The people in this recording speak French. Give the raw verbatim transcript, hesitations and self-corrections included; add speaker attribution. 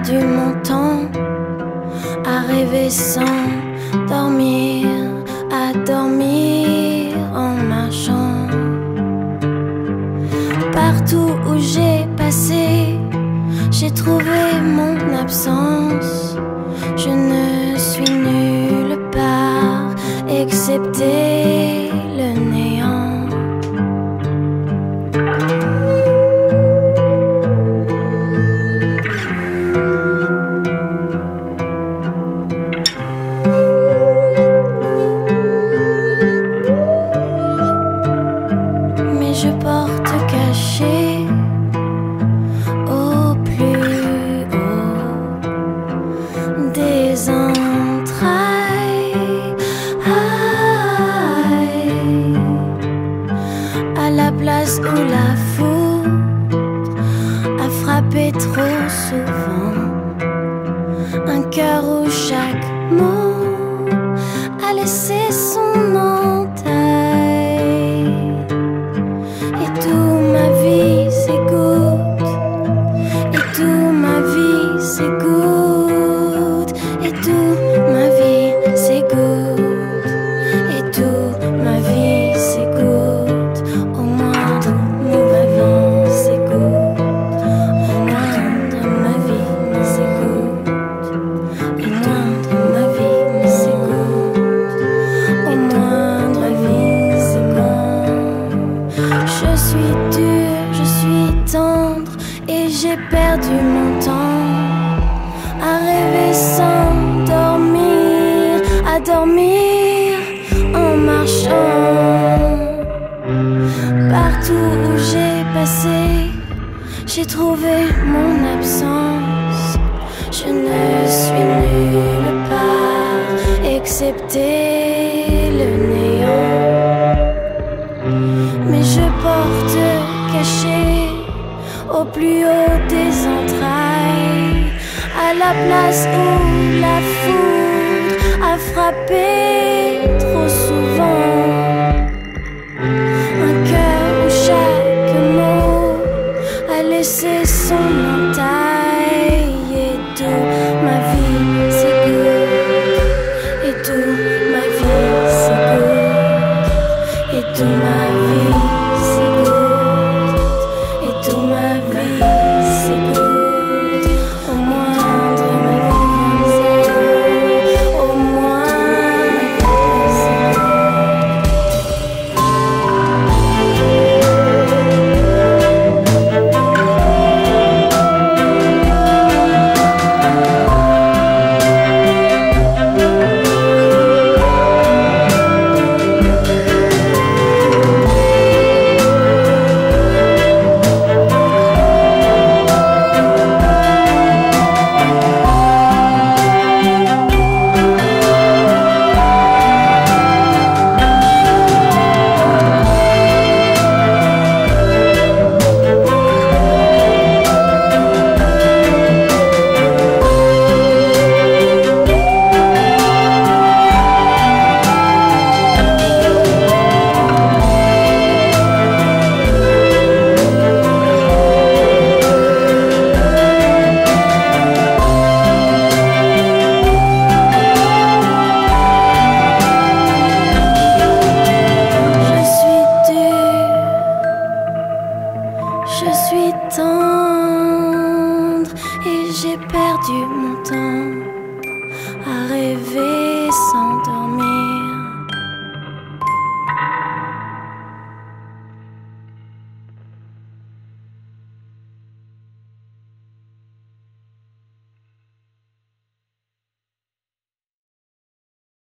Speaker 1: perdu mon temps à rêver sans dormir, à dormir en marchant. Partout où j'ai passé, j'ai trouvé mon absence. Je ne suis nulle part, excepté le néant. Mais je porte caché au plus haut des entrailles, aïe, à la place où la foudre a frappé trop souvent, un cœur où chaque mot a laissé son entaille. Et tout ma vie s'égoutte, et tout ma vie s'égoutte, et tout ma vie s'égoutte, et tout ma vie s'égoutte, au moindre mot ma vie s'égoutte, au moindre ma vie s'égoutte, au moindre ma vie s'égoutte, au moindre vie s'égoutte. Je suis dur, je suis tendre, et j'ai perdu mon temps à rêver sans dormir, à dormir en marchant. Partout où j'ai passé, j'ai trouvé mon absence. Je ne suis nulle part, excepté le néant. Mais je porte caché au plus haut des entrailles, à la place où la foudre a frappé trop souvent, un cœur où chaque mot a laissé son entaille. Et tout ma vie s'égoutte, et tout ma vie s'égoutte, et tout ma vie s'égoutte, et tout ma vie s'égoutte, au moindre ma vie s'égoutte, au moindre ma vie Je suis tendre, et j'ai perdu mon temps à rêver